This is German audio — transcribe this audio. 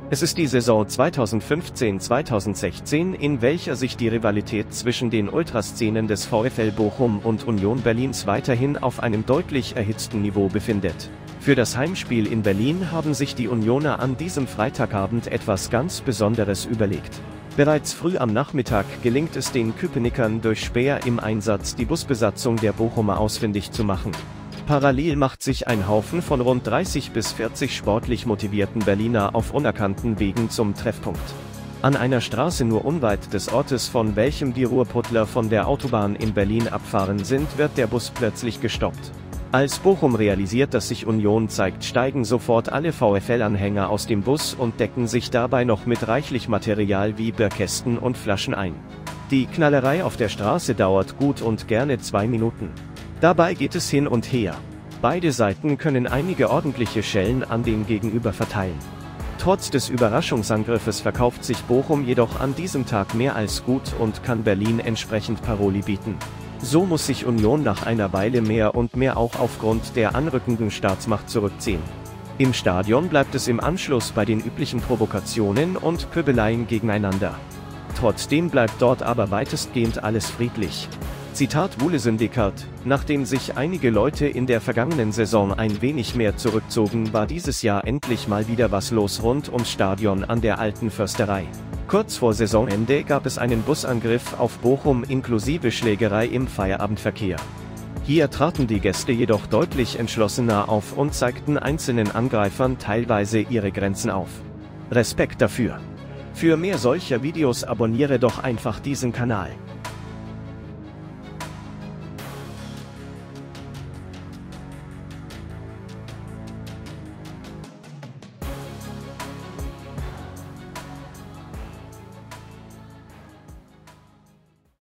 Es ist die Saison 2015/2016, in welcher sich die Rivalität zwischen den Ultraszenen des VfL Bochum und Union Berlins weiterhin auf einem deutlich erhitzten Niveau befindet. Für das Heimspiel in Berlin haben sich die Unioner an diesem Freitagabend etwas ganz Besonderes überlegt. Bereits früh am Nachmittag gelingt es den Köpenickern durch Späher im Einsatz, die Busbesatzung der Bochumer ausfindig zu machen. Parallel macht sich ein Haufen von rund 30 bis 40 sportlich motivierten Berliner auf unerkannten Wegen zum Treffpunkt. An einer Straße nur unweit des Ortes, von welchem die Ruhrpottler von der Autobahn in Berlin abfahren sind, wird der Bus plötzlich gestoppt. Als Bochum realisiert, dass sich Union zeigt, steigen sofort alle VfL-Anhänger aus dem Bus und decken sich dabei noch mit reichlich Material wie Bierkästen und Flaschen ein. Die Knallerei auf der Straße dauert gut und gerne 2 Minuten. Dabei geht es hin und her. Beide Seiten können einige ordentliche Schellen an den Gegenüber verteilen. Trotz des Überraschungsangriffes verkauft sich Bochum jedoch an diesem Tag mehr als gut und kann Berlin entsprechend Paroli bieten. So muss sich Union nach einer Weile mehr und mehr auch aufgrund der anrückenden Staatsmacht zurückziehen. Im Stadion bleibt es im Anschluss bei den üblichen Provokationen und Pöbeleien gegeneinander. Trotzdem bleibt dort aber weitestgehend alles friedlich. Zitat Wule Syndikat: Nachdem sich einige Leute in der vergangenen Saison ein wenig mehr zurückzogen, war dieses Jahr endlich mal wieder was los rund ums Stadion an der Alten Försterei. Kurz vor Saisonende gab es einen Busangriff auf Bochum inklusive Schlägerei im Feierabendverkehr. Hier traten die Gäste jedoch deutlich entschlossener auf und zeigten einzelnen Angreifern teilweise ihre Grenzen auf. Respekt dafür! Für mehr solcher Videos abonniere doch einfach diesen Kanal.